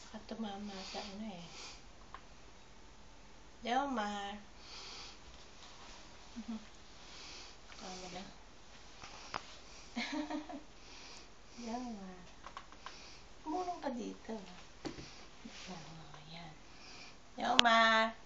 At tumama sa ano eh. Delmar. Tama na. Delmar. Kumulong ka dito. Yan. Delmar.